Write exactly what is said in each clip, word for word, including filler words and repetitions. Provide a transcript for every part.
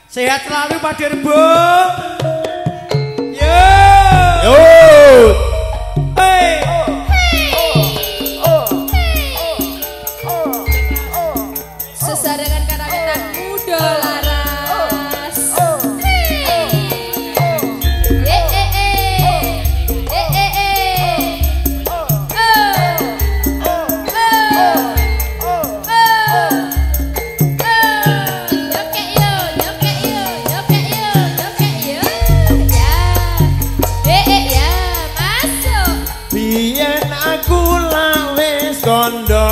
Sehat selalu Pak Dirbo. Yo. Yo. Hey. Sesarengan karangan muda laras. Eh eh eh. Eh eh eh. Biyen aku lawis kondo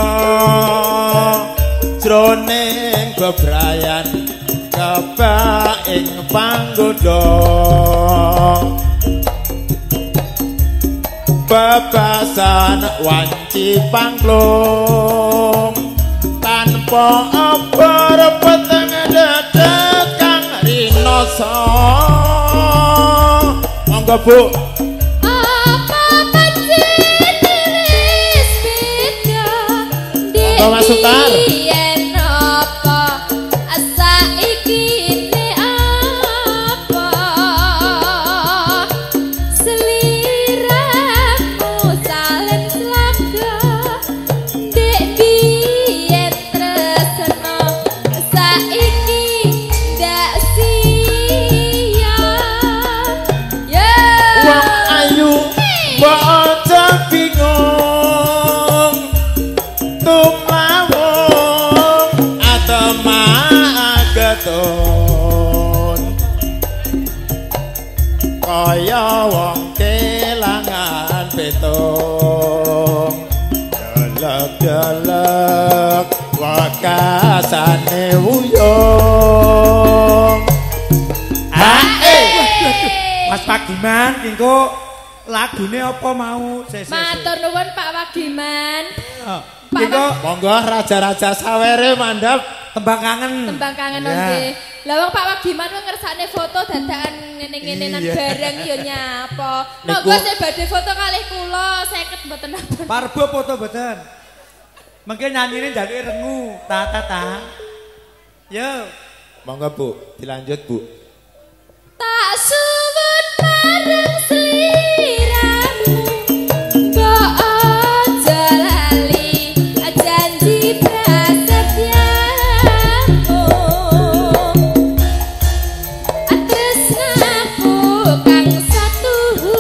jroning bebrayan kebak ing panggoda bebasan wanci pangklung tanpa apa peteng dedet kang rinoso monggo Bu. Mas Sutar. Yen apa saiki ne apa seliramu salin slaga dek biyen tresno saiki ndak sia ya Wong ayu mbok aja bingung tumawung atemageton kaya wong kelangan petung gelek-gelek wakasane wuyung hae Mas Pagiman kengko lagune apa mau? matur nuwun Pak Wagiman. Kengko monggo raja-raja sawere mandhap tembang kangen. Tembang kangen Ya. nggih. Lah wong Pak Wagiman ku ngersakne foto dadakan ngene-ngenenan Iya. bareng ya nyapa. Niku- Monggo sing badhe foto kalih kula seket mboten apa. Parbo foto mboten. Mengke nyanyine njaluke rengu, ta ta ta. Yo. monggo Bu dilanjut Bu. Tak suwun marang sliramu. Mbok aja lali janji prasetyamu. Tresnaku kang satuhu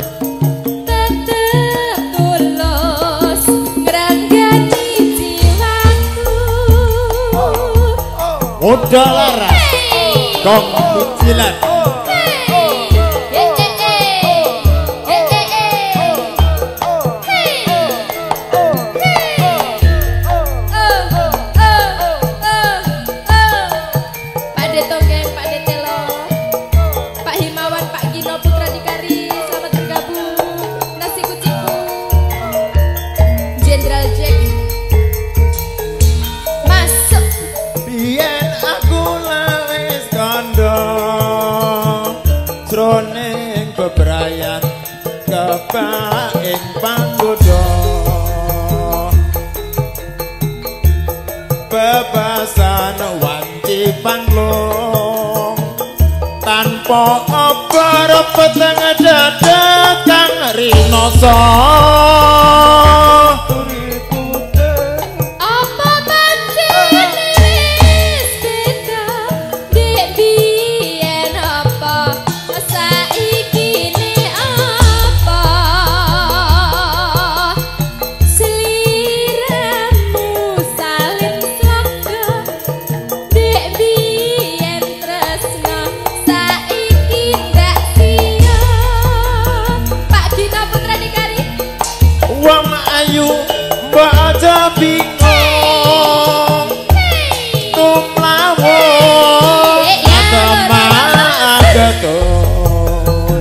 tetep tulus ngranggani jiwaku. Muda laras kong bicilan biyen aku lawis kondo jroning bebrayan kebak ing panggoda bebasan wanci pangklung tanpa obar peteng dedet kang rinoso apa majelis beda dek biyen apa saiki ne apa seliramu salin slaga dek biyen tresno saiki ndak sia Pak Dina Putra Dikari wong ayu mbok aja bingung tumlawung atemageton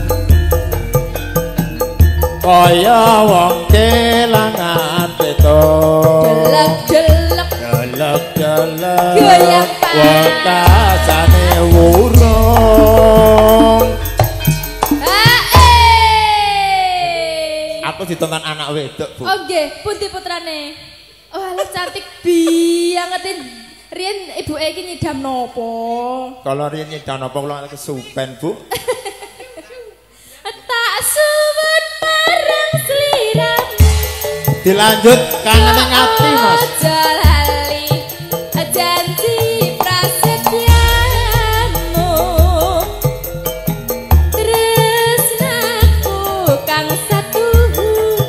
kaya wong kelangan petung jelek-jelek gelek-gelek Goyang, Pak. wakasane wurung aku ditonton anak wedok Bu. Oh nggih, pundi putrane? Oh alah cantik banget Rian ibu iki nyidam nopo? Kalau riyen nyidam apa kula kesupen, Bu? Tak suwun marang sliramu. Dilanjut kangen ati, Mas. Aja lali janji prasetyamu. Tresnaku kang satuhu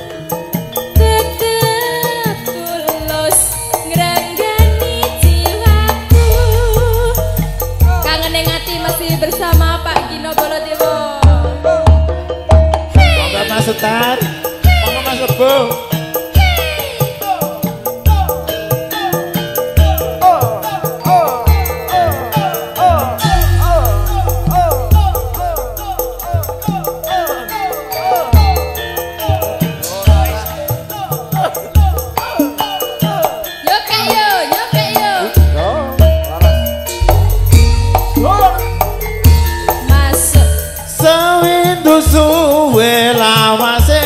tetep tulus ngrenggani jiwaku. Kangen ning ati masih bersama Pak Gino Bolodewo. Monggo Mas Sutar. Monggo Mas Lebo. Yo kayo, yo kayo. Masuk. Sewindu suwe lawase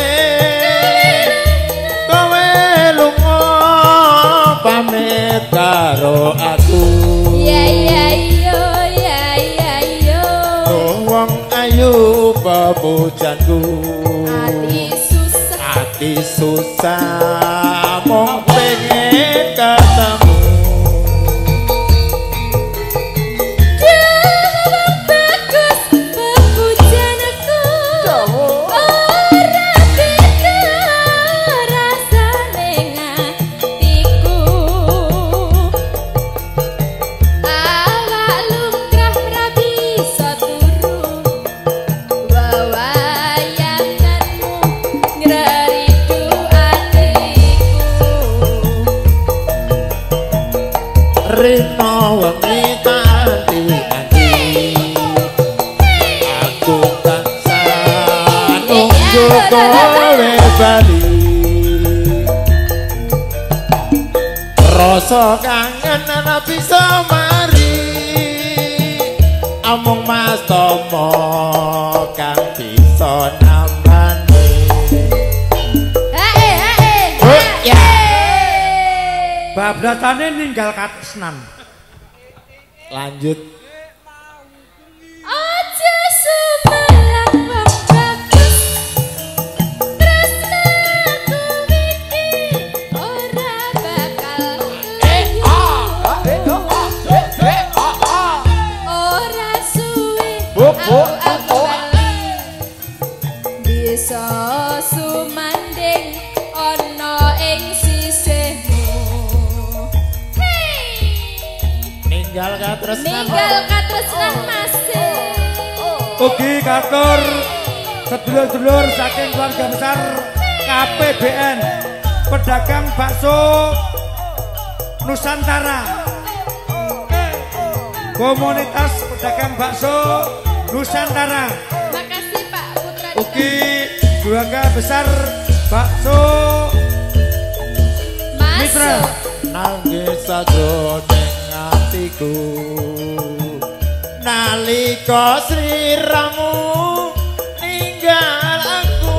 kowe lunga pamit karo aku. Ya ya yo, ya ya yo. Oh, wong ayu pepujanku. Ati susah. Ati susah mong pengen ketemu. Jawab bagus pepujanku. Ora beda rasane ngatiku. Awak lumrah ra bisa turu. Wawayanganmu ngreridu atiku. Rino wengi tanti-tanti aku tansah nunggu kowe bali. Rasa kangen ana bisa mari amung Mas Tomo kang bisa nambani. Hae hae. Oh, ya. Bablatane ninggal katresnan. Lanjut. Aja sumelang wong bagus. Tresnaku iki ora bakal ora suwe aku aku bali. Bisa sumanding ana ing sisihmu. Hey! Ninggal katresnan. Ninggal katresnan masih. Ugi katur sedulur-sedulur saking keluarga besar K P B N Pedagang Bakso Nusantara. Komunitas Pedagang Bakso Nusantara. Makasih Pak Putra. Ugi keluarga besar Bakso Mitra. Masuk. Nangis sajroning atiku nalika sliramu ninggal aku.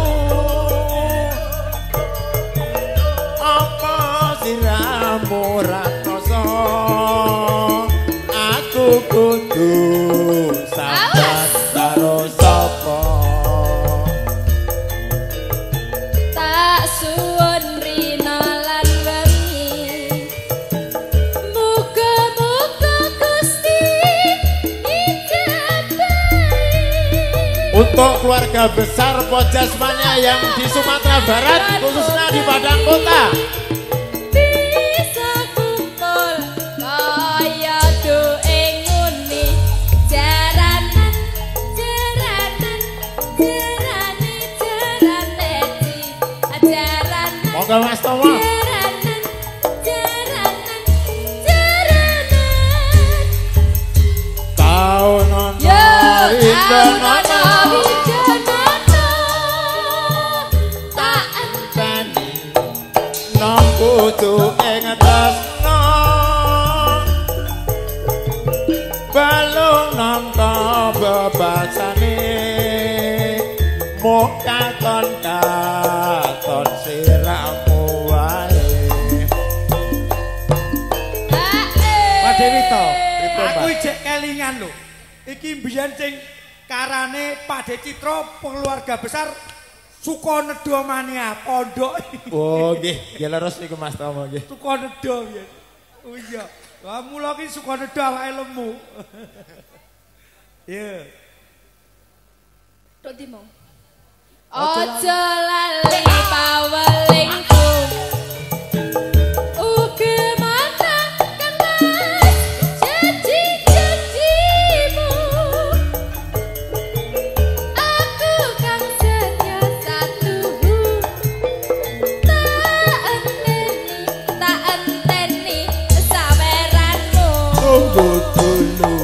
Apa sliramu ra krasa aku kudu sambat karo sapa. Tak suwun rina lan wengi. Muga-muga Gusti ijabahi. Untuk keluarga besar Pojasmanya yang di Sumatera Barat, khususnya di Padang Kota, Bisa kumpul kaya doe nguni. Jaranan, jaranan, jarane, jarane ci. Jaranan, moga Mas Tomo. jaranan, jaranan, jaranan. Tahun ono Yo, Indonono Aonono Widonono. Tak Tani Nom kudu ing tresno Balung nangka bebasane Mok katon katon siramu wae. iki mbiyen sing karane Pak De Citro keluarga besar Sukonedo Mania pondok. Oh nggih, nggih leres niku Mas Tomo nggih. Sukonedo piye? Oh iya. Lah mula ki Sukonedo awake lemu. Iya. Tok dimo. Ojo lali pawelingku. Uga matangkan mas janji-janjimu. Aku kang setia satu. Tak enteni, tak enteni saweranmu. Tunggu dulu.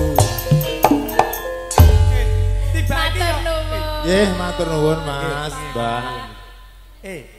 Tiba iki Matur yo. nuwun. Nggih, matur nuwun Mas, Mbah. Eh,